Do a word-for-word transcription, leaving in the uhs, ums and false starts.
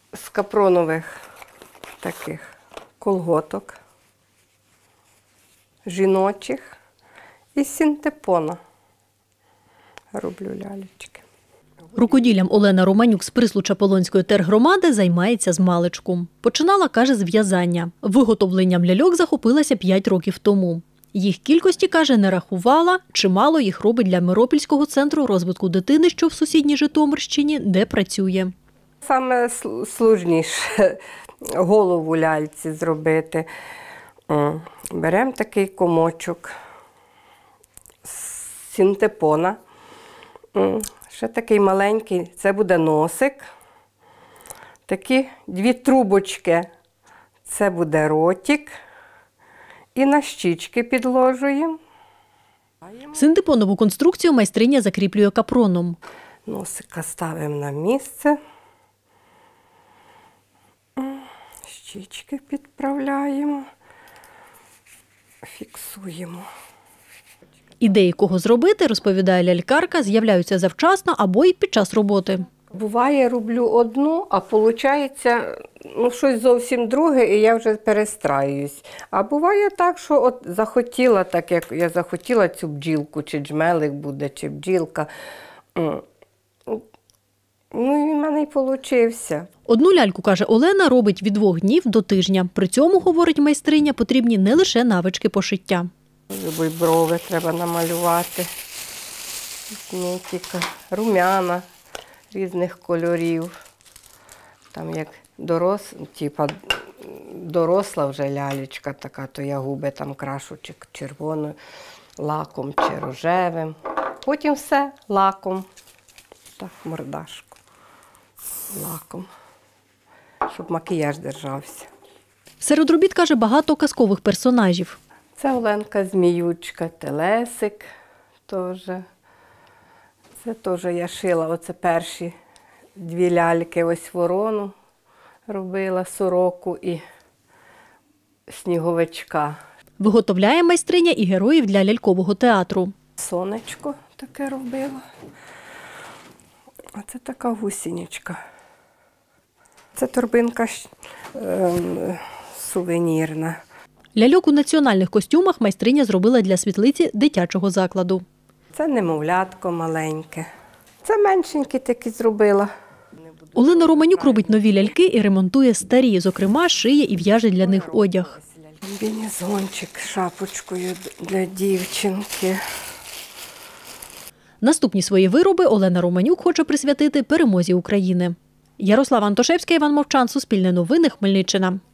з капронових таких колготок, жіночих і з синтепона роблю лялечки. Рукоділлям Олена Романюк з Прислуча Полонської тергромади займається змалечку. Починала, каже, з в'язання. Виготовленням ляльок захопилася п'ять років тому. Їх кількості, каже, не рахувала, чимало їх робить для Миропільського центру розвитку дитини, що в сусідній Житомирщині, де працює. Саме сложніше голову ляльці зробити. Беремо такий комочок з синтепона. Ще такий маленький, це буде носик. Такі дві трубочки, це буде ротик. І на щічки підложуємо. Синтепонову конструкцію майстриня закріплює капроном. Носика ставимо на місце. Щічки підправляємо, фіксуємо. Ідеї, кого зробити, розповідає лялькарка, з'являються завчасно або й під час роботи. Буває, роблю одну, а виходить, ну, щось зовсім друге, і я вже перестраююсь. А буває так, що от захотіла, так як я захотіла цю бджілку, чи джмелик буде, чи бджілка. Ну, і в мене й получився. Одну ляльку, каже Олена, робить від двох днів до тижня. При цьому, говорить майстриня, потрібні не лише навички пошиття. Любі брови треба намалювати, косметика, румяна різних кольорів. Там як дорос, типа, доросла вже лялечка така, то я губи там крашу чи червоним лаком, чи рожевим. Потім все лаком, так, мордашку, лаком, щоб макіяж держався. Серед робіт, каже, багато казкових персонажів. Це Оленка Зміючка, Телесик теж. Це теж я шила, оце перші дві ляльки, ось ворону робила, сороку і сніговичка. Виготовляє майстриня і героїв для лялькового театру. Сонечко таке робила. Оце така гусінічка. Це торбинка е, сувенірна. Ляльок у національних костюмах майстриня зробила для світлиці дитячого закладу. Це немовлятко маленьке. Це меншенькі такі зробила. Олена Романюк робить нові ляльки і ремонтує старі, зокрема, шиє і в'яже для них одяг. Комбінезончик з шапочкою для дівчинки. Наступні свої вироби Олена Романюк хоче присвятити перемозі України. Ярослава Антошевська, Іван Мовчан, Суспільне новини, Хмельниччина.